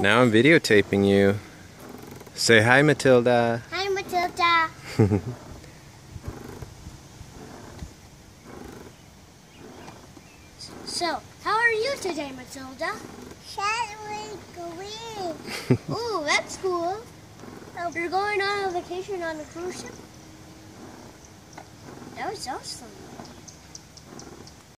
Now I'm videotaping you. Say hi, Matilda. Hi, Matilda. So, how are you today, Matilda? Ooh, that's cool. You're going on a vacation on a cruise ship? That was awesome.